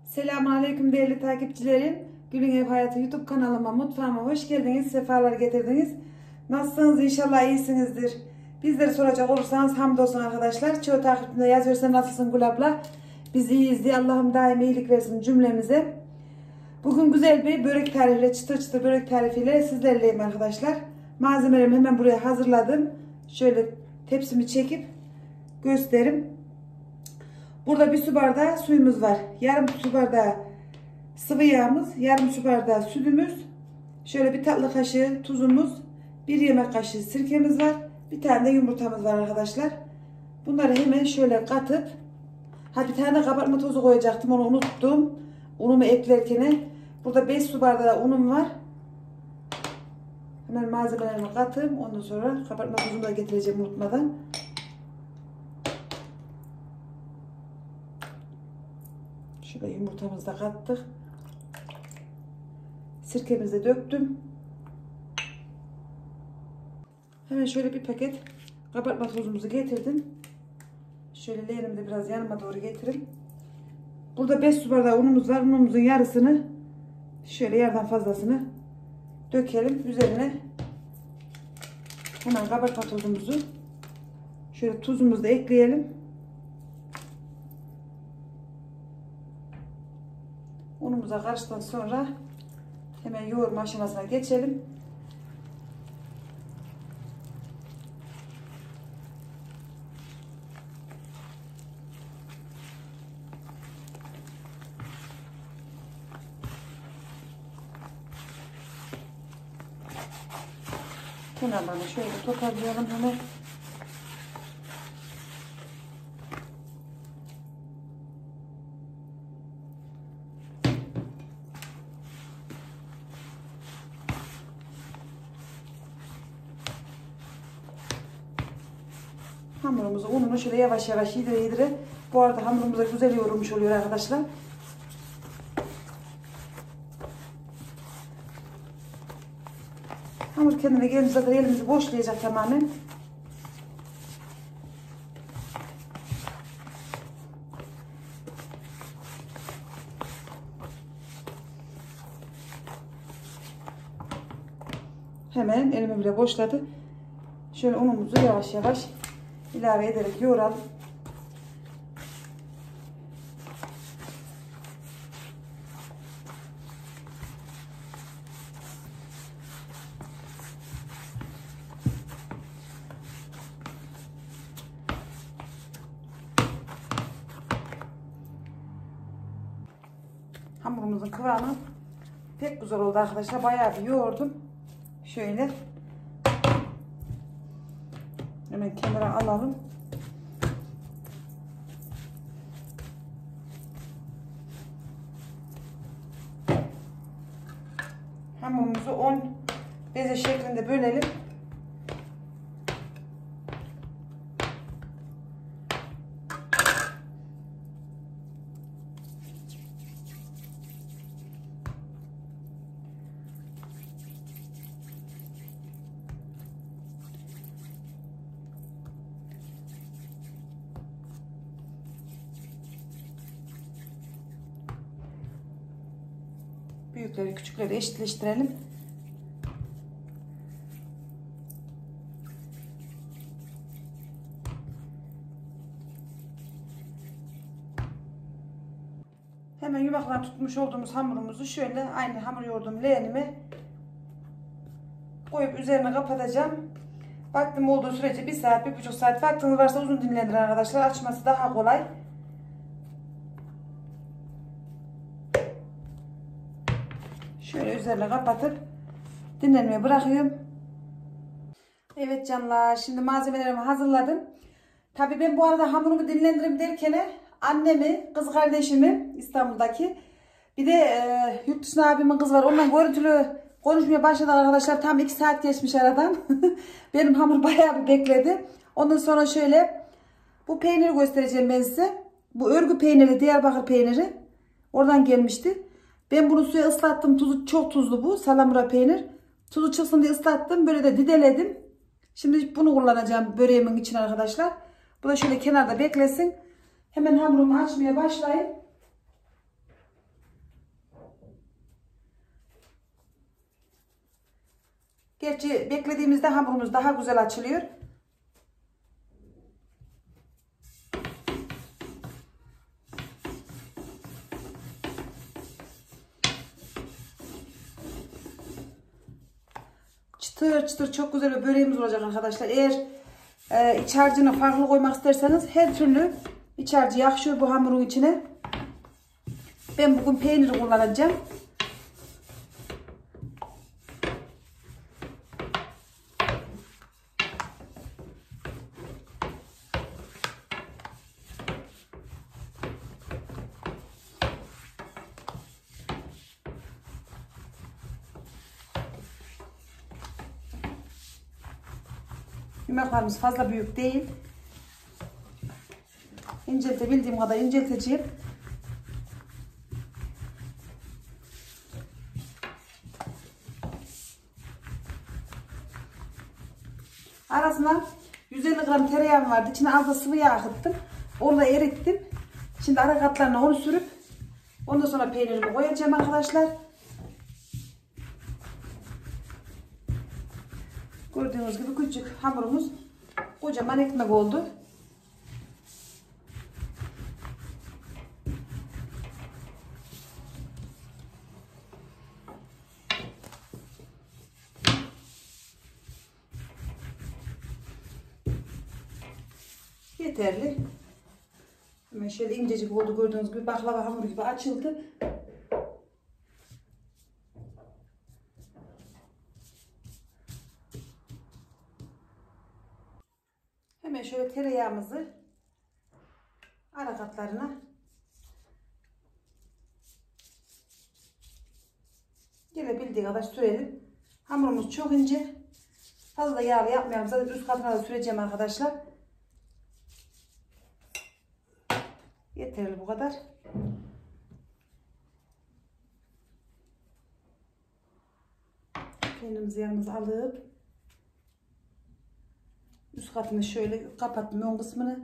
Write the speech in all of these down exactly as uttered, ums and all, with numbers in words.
Selamünaleyküm değerli takipçilerim. Gülün Ev Hayatı YouTube kanalıma, mutfağıma hoş geldiniz. Sefalar getirdiniz. Nasılsınız? İnşallah iyisinizdir. Bizleri soracak olursanız hamdolsun arkadaşlar. Çoğu takipçimde yazıyorsa nasılsın Gül abla? Biz iyiyiz diye Allah'ım daim iyilik versin cümlemize. Bugün güzel bir börek tarifiyle, çıtır çıtır börek tarifiyle sizlerleyim arkadaşlar. Malzemelerimi hemen buraya hazırladım. Şöyle tepsimi çekip göstereyim. Burada bir su bardağı suyumuz var. Yarım su bardağı sıvı yağımız, yarım su bardağı sütümüz, şöyle bir tatlı kaşığı tuzumuz, bir yemek kaşığı sirkemiz var. Bir tane de yumurtamız var arkadaşlar. Bunları hemen şöyle katıp, ha bir tane kabartma tozu koyacaktım, onu unuttum. Unumu eklerken burada beş su bardağı unum var. Hemen malzemelerimi katayım. Ondan sonra kabartma tozumu da getireceğim unutmadan. Şöyle yumurtamızı da kattık. Sirkemizi de döktüm. Hemen şöyle bir paket kabartma tozumuzu getirdim. Şöyle leğenimi de biraz yanıma doğru getireyim. Burada beş su bardağı unumuz var. Unumuzun yarısını, şöyle yarıdan fazlasını dökelim. Üzerine hemen kabartma tozumuzu, şöyle tuzumuzu da ekleyelim. Unumuza karıştıktan sonra hemen yoğurma aşamasına geçelim. Kenarlarını şöyle toparlayalım hemen. Hamurumuzu, ununu şöyle yavaş yavaş yedire yedire. Bu arada hamurumuz da güzel yoğrulmuş oluyor arkadaşlar. Hamur kendine gelince zaten elimizi boşlayacak tamamen. Hemen elimi bile boşladı. Şöyle unumuzu yavaş yavaş ilave ederek yoğuralım. Hamurumuzun kıvamı pek güzel oldu arkadaşlar. Bayağı bir yoğurdum. Şöyle hemen kenara alalım. Hamurumuzu on beze şeklinde bölelim. Büyükleri küçükleri eşitleştirelim. Hemen yumaklar tutmuş olduğumuz hamurumuzu şöyle aynı hamur yoğurduğum leğenime koyup üzerine kapatacağım. Vaktim olduğu sürece bir saat, bir buçuk saat, vaktiniz varsa uzun dinlendirin arkadaşlar. Açması daha kolay. Şöyle üzerine kapatıp dinlenmeye bırakıyorum. Evet canlar, şimdi malzemelerimi hazırladım. Tabii ben bu arada hamurumu dinlendireyim derken annemi, kız kardeşimi İstanbul'daki, bir de e, yurt dışında abimin kız var. Ondan görüntülü konuşmaya başladık arkadaşlar. Tam iki saat geçmiş aradan. Benim hamur bayağı bir bekledi. Ondan sonra şöyle bu peyniri göstereceğim ben size. Bu örgü peyniri, Diyarbakır peyniri. Oradan gelmişti. Ben bunu suya ıslattım. Tuzu çok tuzlu bu. Salamura peynir. Tuzu çıksın diye ıslattım. Böyle de dideledim. Şimdi bunu kullanacağım böreğimin içine arkadaşlar. Bu da şöyle kenarda beklesin. Hemen hamurumu açmaya başlayayım. Gerçi beklediğimizde hamurumuz daha güzel açılıyor. Çıtır çıtır çok güzel bir böreğimiz olacak arkadaşlar. Eğer e, iç harcını farklı koymak isterseniz her türlü iç harcı yakışıyor bu hamurun içine. Ben bugün peyniri kullanacağım. Yumaklarımız fazla büyük değil. İnceltebildiğim kadar incelteceğim. Arasına yüz elli gram tereyağım vardı. İçine az da sıvı yağ akıttım. Onu da erittim. Şimdi ara katlarına onu sürüp ondan sonra peynirimi koyacağım arkadaşlar. Gördüğünüz gibi küçük hamurumuz kocaman ekmek oldu. Yeterli. Hemen şöyle incecik oldu, gördüğünüz gibi baklava hamuru gibi açıldı. Hemen şöyle tereyağımızı ara katlarına gelebildiği kadar sürelim. Hamurumuz çok ince. Fazla da yağlı yapmayalım. Zaten üst katına da süreceğim arkadaşlar. Yeterli bu kadar. Peynirimizi yanımıza alıp üst katını şöyle kapattım, ön kısmını.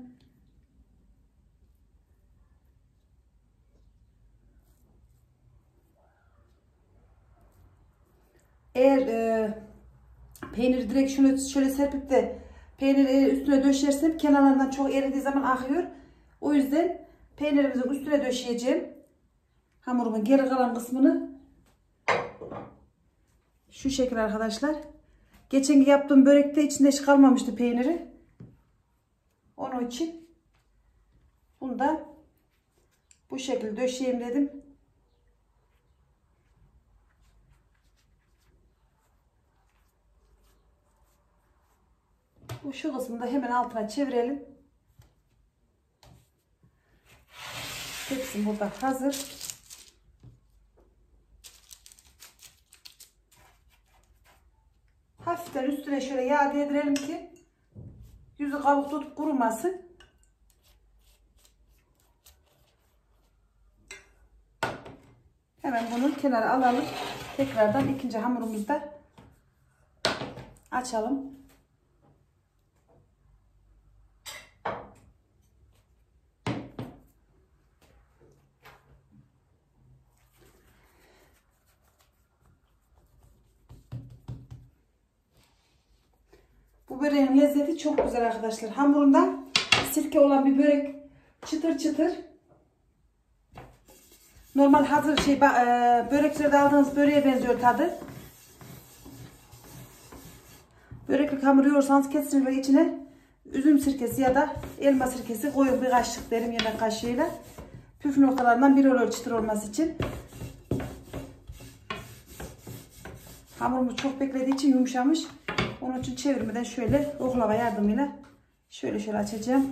Eğer e, peyniri direkt şunu şöyle serpip de peyniri üstüne döşersem kenarlarından çok eridiği zaman akıyor. O yüzden peynirimizin üstüne döşeyeceğim. Hamurumun geri kalan kısmını şu şekilde arkadaşlar. Geçenki yaptığım börekte içinde hiç kalmamıştı peyniri. Onun için bunu da bu şekilde döşeyeyim dedim. Bu şu kısmını da hemen altına çevirelim. Tepsim burada hazır. Hafiften üstüne şöyle yağ değdirelim ki yüzü kabuk tutup kurumasın. Hemen bunu kenara alalım. Tekrardan ikinci hamurumuzu da açalım. Bu böreğin lezzeti çok güzel arkadaşlar. Hamurundan sirke olan bir börek, çıtır çıtır. Normal hazır şey böreklerde aldığınız böreğe benziyor tadı. Böreklik hamur yoğursanız kesinlikle içine üzüm sirkesi ya da elma sirkesi koyun, bir kaşık derim, yemek kaşığıyla. Püf noktalarından biri olur çıtır olması için. Hamurumuz çok beklediği için yumuşamış. Onun için çevirmeden şöyle oklava yardımıyla şöyle şöyle açacağım.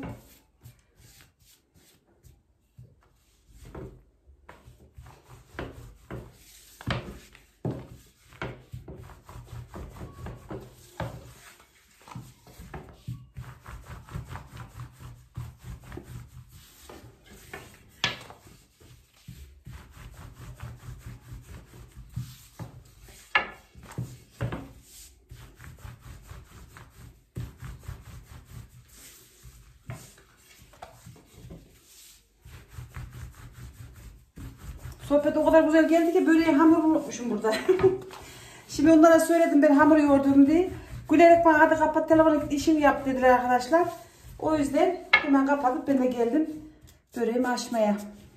Sohbet o kadar güzel geldi ki böreğin hamurunu unutmuşum burada. Şimdi Şimdi onlara söyledim ben hamur yoğurdum diye. Gülerek bana hadi kapat telefonu işini yap dediler arkadaşlar. O yüzden hemen kapatıp ben de geldim böreğimi açmaya.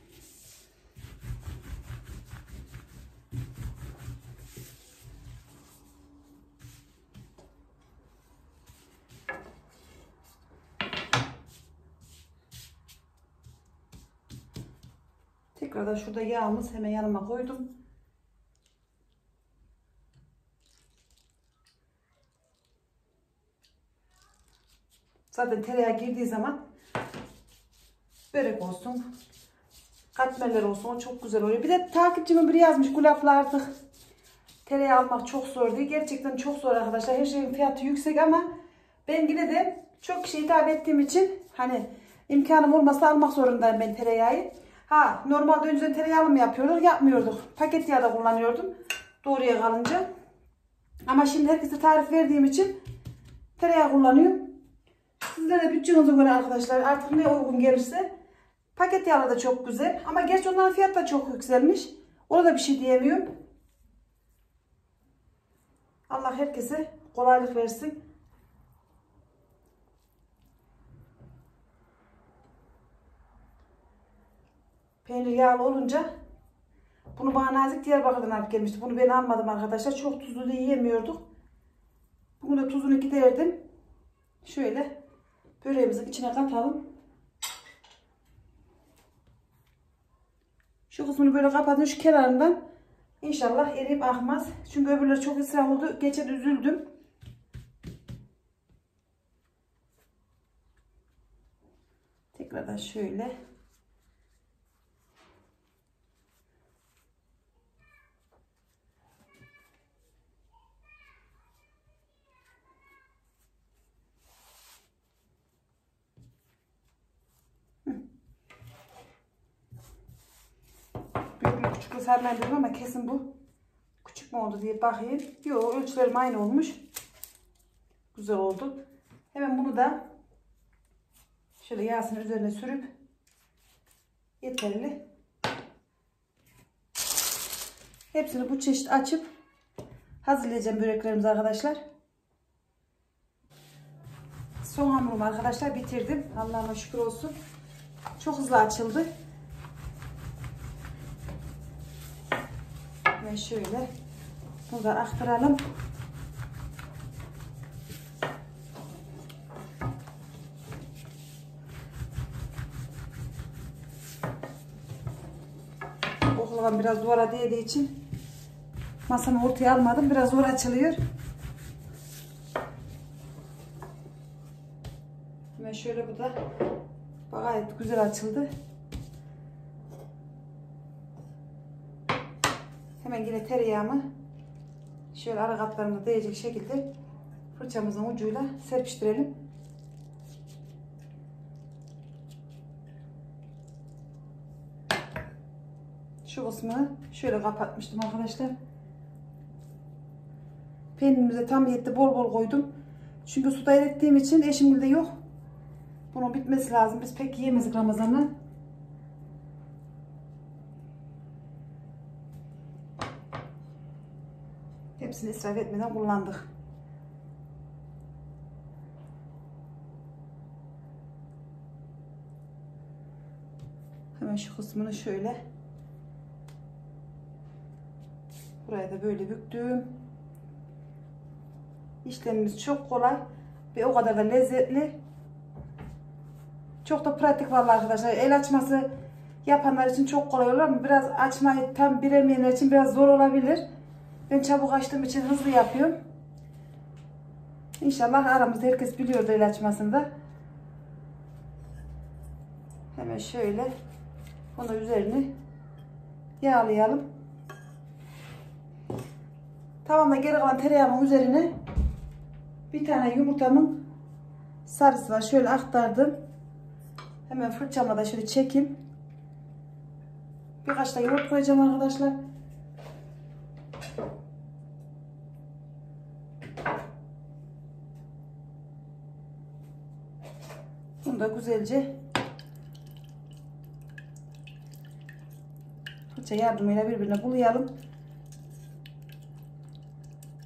Tekrardan şurada yağımız hemen yanıma koydum. Zaten tereyağı girdiği zaman börek olsun, katmerler olsun o çok güzel oluyor. Bir de takipçimin biri yazmış Gülap'la artık tereyağı almak çok zor diye. Gerçekten çok zor arkadaşlar. Her şeyin fiyatı yüksek ama ben yine de çok kişiye hitap ettiğim için hani imkanım olmasa almak zorundayım ben tereyağı. Ha normalde önceden tereyağlı mı yapıyorduk? Yapmıyorduk. Paket yağı da kullanıyordum. Doğruya kalınca. Ama şimdi herkese tarif verdiğim için tereyağı kullanıyorum. Sizlere de bütçenize göre arkadaşlar artık ne uygun gelirse. Paket yağlar da çok güzel. Ama gerçi onların fiyatı da çok yükselmiş. Ona da bir şey diyemiyorum. Allah herkese kolaylık versin. Peynir yağlı olunca bunu bana Nazik Diyarbakır'dan alıp gelmişti. Bunu ben almadım arkadaşlar. Çok tuzlu da yiyemiyorduk. Bugün de tuzunu giderdim. Şöyle böreğimizin içine katalım. Şu kısmını böyle kapatın şu kenarından. İnşallah eriyip akmaz. Çünkü öbürleri çok israf oldu. Geçen üzüldüm. Tekrardan şöyle. Büyüklü küçüklü sarmayabilirim ama kesin bu küçük mü oldu diye bakayım. Yok, ölçülerim aynı olmuş. Güzel oldu. Hemen bunu da şöyle yağsını üzerine sürüp yeterli. Hepsini bu çeşit açıp hazırlayacağım böreklerimizi arkadaşlar. Son hamurumu arkadaşlar bitirdim. Allah'ıma şükür olsun. Çok hızlı açıldı. Ve şöyle bunu da aktaralım. Oklavam biraz duvara değdiği için masamı ortaya almadım. Biraz zor açılıyor. Ve şöyle bu da gayet güzel açıldı. Hemen yine tereyağımı şöyle ara katlarına değecek şekilde fırçamızın ucuyla serpiştirelim. Şu kısmını şöyle kapatmıştım arkadaşlar. Peynirimize tam yetti, bol bol koydum. Çünkü suda erittiğim için eşimgilde yok. Bunun bitmesi lazım. Biz pek yiyemezdik Ramazan'da. Hepsini israf etmeden kullandık. Hemen şu kısmını şöyle. Buraya da böyle büktüm. İşlemimiz çok kolay ve o kadar da lezzetli. Çok da pratik vallahi arkadaşlar. El açması yapanlar için çok kolay olur ama biraz açmayı tam bilemeyenler için biraz zor olabilir. Ben çabuk açtığım için hızlı yapıyorum. İnşallah aramızda herkes biliyordu el açmasında. Hemen şöyle bunu üzerini yağlayalım. Tavamda geri kalan tereyağımın üzerine bir tane yumurtamın sarısı var. Şöyle aktardım. Hemen fırçamla da şöyle çekeyim. Birkaç da yoğurt koyacağım arkadaşlar. Bunu da güzelce fırça yardımıyla birbirine bulayalım.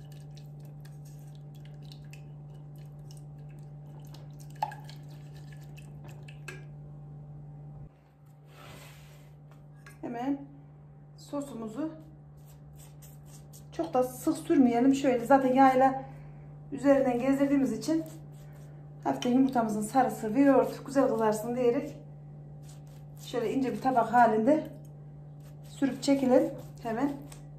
hemen sosumuzu çok da sık sürmeyelim. Şöyle zaten yağıyla üzerinden gezdirdiğimiz için hafiften yumurtamızın sarısı ve yoğurt güzel kızarsın diyerek şöyle ince bir tabak halinde sürüp çekelim hemen.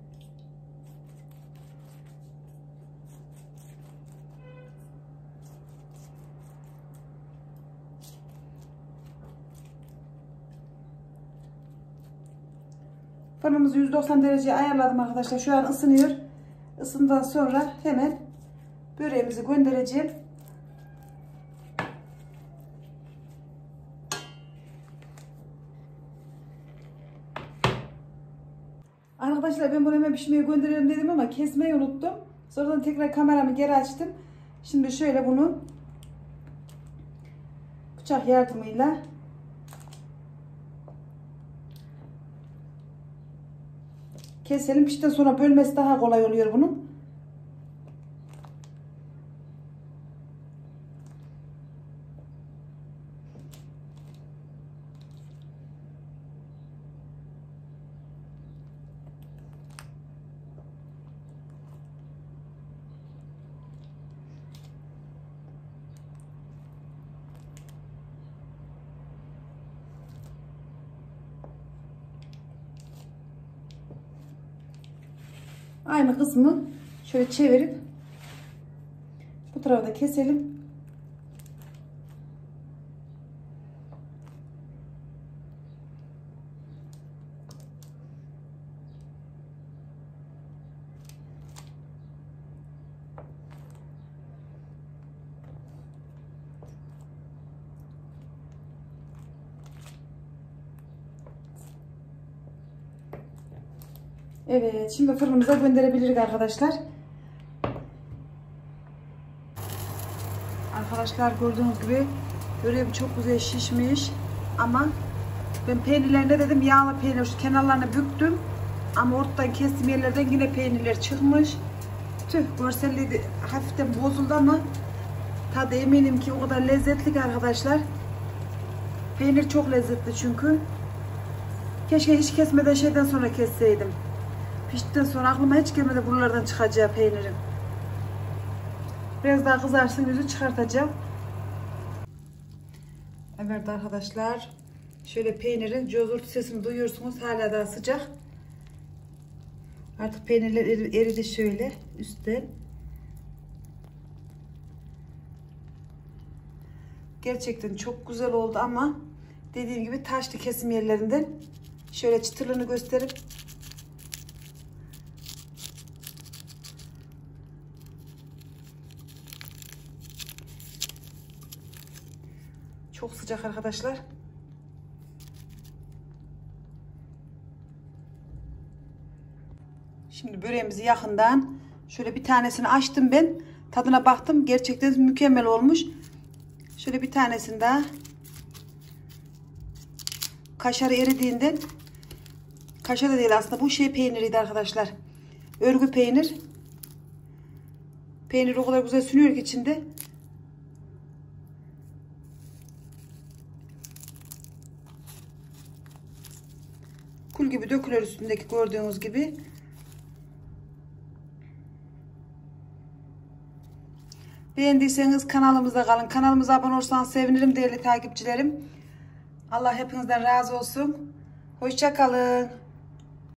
Fırınımızı yüz doksan dereceye ayarladım arkadaşlar. Şu an ısınıyor. Isından sonra hemen böreğimizi göndereceğim. Arkadaşlar ben bunu hemen pişmeye gönderiyorum dedim ama kesmeyi unuttum. Sonradan tekrar kameramı geri açtım. Şimdi şöyle bunu bıçak yardımıyla keselim. Piştikten sonra bölmesi daha kolay oluyor bunun. Aynı kısmı şöyle çevirip bu tarafa da keselim. Evet, şimdi fırınımıza gönderebiliriz arkadaşlar. Arkadaşlar gördüğünüz gibi böreğim çok güzel şişmiş ama ben peynirlerine dedim yağlı peynir şu kenarlarını büktüm ama ortadan kestiğim yerlerden yine peynirler çıkmış. Tüh, görselliği de hafiften bozuldu ama tadı eminim ki o kadar lezzetli ki arkadaşlar. Peynir çok lezzetli çünkü. Keşke hiç kesmeden şeyden sonra kesseydim. Piştikten sonra aklıma hiç gelmedi buralardan çıkacağı peynirin. Biraz daha kızarsın yüzü çıkartacağım. Evet arkadaşlar. Şöyle peynirin cozurtu sesini duyuyorsunuz. Hala daha sıcak. Artık peynirler eridi şöyle üstten. Gerçekten çok güzel oldu ama dediğim gibi taşlı kesim yerlerinden şöyle çıtırlığını gösterip çok sıcak arkadaşlar. Şimdi böreğimizi yakından şöyle bir tanesini açtım ben. Tadına baktım. Gerçekten mükemmel olmuş. Şöyle bir tanesini daha kaşarı eridiğinden, kaşar da değil aslında bu şey peyniriydi arkadaşlar. Örgü peynir. Peynir o kadar güzel sünüyor ki içinde. Kul gibi dökülür üstündeki gördüğünüz gibi. Beğendiyseniz kanalımızda kalın. Kanalımıza abone olursanız sevinirim değerli takipçilerim. Allah hepinizden razı olsun. Hoşça kalın.